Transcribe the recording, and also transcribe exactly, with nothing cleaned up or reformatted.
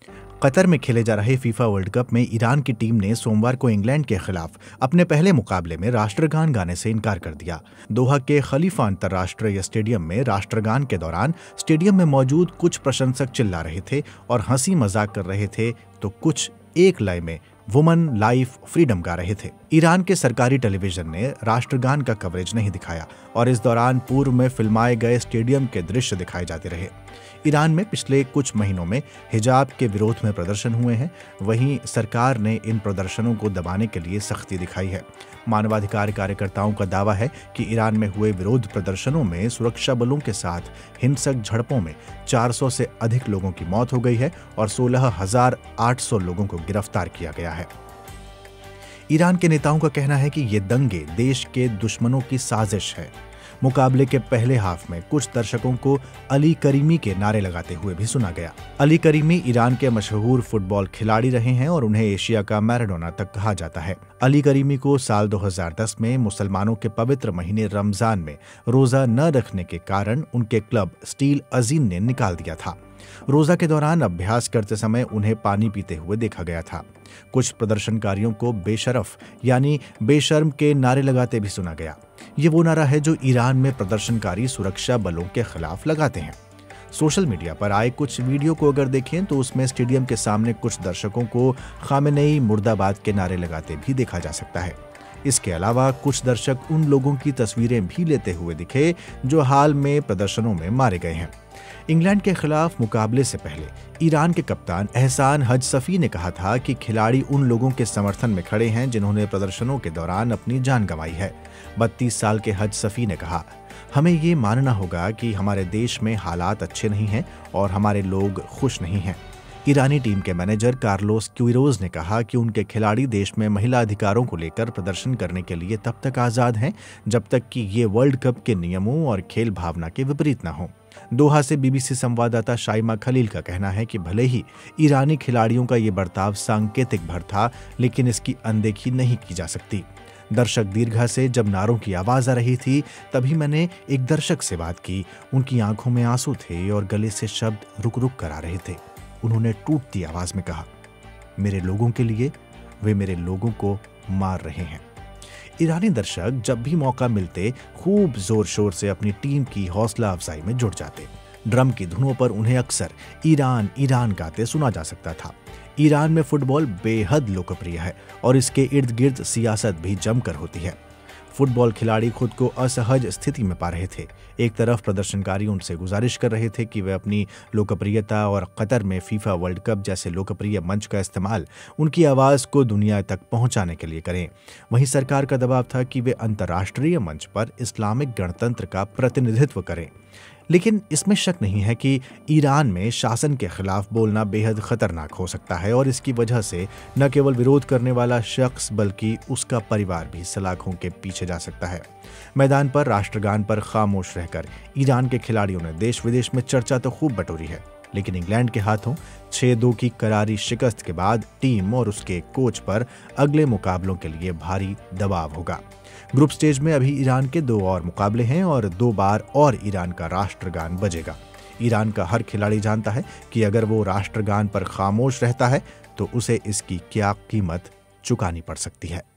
Qatar में खेले जा रहे फीफा वर्ल्ड कप में ईरान की टीम ने सोमवार को इंग्लैंड के खिलाफ अपने पहले मुकाबले में राष्ट्रगान गाने से इनकार कर दिया। दोहा के खलीफा अंतर्राष्ट्रीय स्टेडियम में राष्ट्रगान के दौरान स्टेडियम में मौजूद कुछ प्रशंसक चिल्ला रहे थे और हंसी मजाक कर रहे थे, तो कुछ एक लय में वुमन लाइफ फ्रीडम गा रहे थे। ईरान के सरकारी टेलीविजन ने राष्ट्रगान का कवरेज नहीं दिखाया और इस दौरान पूर्व में फिल्माए गए स्टेडियम के दृश्य दिखाए जाते रहे। ईरान में पिछले कुछ महीनों में हिजाब के विरोध में प्रदर्शन हुए हैं, वहीं सरकार ने इन प्रदर्शनों को दबाने के लिए सख्ती दिखाई है। मानवाधिकार कार्यकर्ताओं का दावा है कि ईरान में हुए विरोध प्रदर्शनों में सुरक्षा बलों के साथ हिंसक झड़पों में चार सौ से अधिक लोगों की मौत हो गई है और सोलह हजार आठ सौ लोगों को गिरफ्तार किया गया है। ईरान के नेताओं का कहना है कि ये दंगे देश के दुश्मनों की साजिश है। मुकाबले के पहले हाफ में कुछ दर्शकों को अली करीमी के नारे लगाते हुए भी सुना गया। अली करीमी ईरान के मशहूर फुटबॉल खिलाड़ी रहे हैं और उन्हें एशिया का मैराडोना तक कहा जाता है। अली करीमी को साल दो हज़ार दस में मुसलमानों के पवित्र महीने रमजान में रोजा न रखने के कारण उनके क्लब स्टील अजीन ने निकाल दिया था। रोजा के दौरान अभ्यास करते समय उन्हें पानी पीते हुए देखा गया था। कुछ प्रदर्शनकारियों को बेशरफ यानी बेशर्म के नारे लगाते भी सुना गया। ये वो नारा है जो ईरान में प्रदर्शनकारी सुरक्षा बलों के खिलाफ लगाते हैं। सोशल मीडिया पर आए कुछ वीडियो को अगर देखें तो उसमें स्टेडियम के सामने कुछ दर्शकों को खामेनेई मुर्दाबाद के नारे लगाते भी देखा जा सकता है। इसके अलावा कुछ दर्शक उन लोगों की तस्वीरें भी लेते हुए दिखे जो हाल में प्रदर्शनों में मारे गए हैं। इंग्लैंड के खिलाफ मुकाबले से पहले ईरान के कप्तान एहसान हजसफी ने कहा था कि खिलाड़ी उन लोगों के समर्थन में खड़े हैं जिन्होंने प्रदर्शनों के दौरान अपनी जान गंवाई है। बत्तीस साल के हजसफी ने कहा, हमें ये मानना होगा कि हमारे देश में हालात अच्छे नहीं हैं और हमारे लोग खुश नहीं हैं। ईरानी टीम के मैनेजर कार्लोस क्विरोज ने कहा कि उनके खिलाड़ी देश में महिला अधिकारों को लेकर प्रदर्शन करने के लिए तब तक आजाद हैं जब तक कि ये वर्ल्ड कप के नियमों और खेल भावना के विपरीत न हो। दोहा से बीबीसी संवाददाता शाइमा खलील का कहना है कि भले ही ईरानी खिलाड़ियों का ये बर्ताव सांकेतिक भर था, लेकिन इसकी अनदेखी नहीं की जा सकती। दर्शक दीर्घा से जब नारों की आवाज आ रही थी तभी मैंने एक दर्शक से बात की। उनकी आंखों में आंसू थे और गले से शब्द रुक रुक कर आ रहे थे। उन्होंने टूटती आवाज में कहा, मेरे लोगों के लिए वे मेरे लोगों को मार रहे हैं। ईरानी दर्शक जब भी मौका मिलते खूब जोर शोर से अपनी टीम की हौसला अफजाई में जुट जाते। ड्रम की धुनों पर उन्हें अक्सर ईरान ईरान गाते सुना जा सकता था। ईरान में फुटबॉल बेहद लोकप्रिय है और इसके इर्द गिर्द सियासत भी जमकर होती है। फुटबॉल खिलाड़ी खुद को असहज स्थिति में पा रहे थे। एक तरफ प्रदर्शनकारी उनसे गुजारिश कर रहे थे कि वे अपनी लोकप्रियता और कतर में फीफा वर्ल्ड कप जैसे लोकप्रिय मंच का इस्तेमाल उनकी आवाज़ को दुनिया तक पहुंचाने के लिए करें। वहीं सरकार का दबाव था कि वे अंतर्राष्ट्रीय मंच पर इस्लामिक गणतंत्र का प्रतिनिधित्व करें। लेकिन इसमें शक नहीं है कि ईरान में शासन के खिलाफ बोलना बेहद खतरनाक हो सकता है और इसकी वजह से न केवल विरोध करने वाला शख्स बल्कि उसका परिवार भी सलाखों के पीछे जा सकता है। मैदान पर राष्ट्रगान पर खामोश रहकर ईरान के खिलाड़ियों ने देश विदेश में चर्चा तो खूब बटोरी है, लेकिन इंग्लैंड के हाथों छह दो की करारी शिकस्त के बाद टीम और उसके कोच पर अगले मुकाबलों के लिए भारी दबाव होगा। ग्रुप स्टेज में अभी ईरान के दो और मुकाबले हैं और दो बार और ईरान का राष्ट्रगान बजेगा। ईरान का हर खिलाड़ी जानता है कि अगर वो राष्ट्रगान पर खामोश रहता है तो उसे इसकी क्या कीमत चुकानी पड़ सकती है।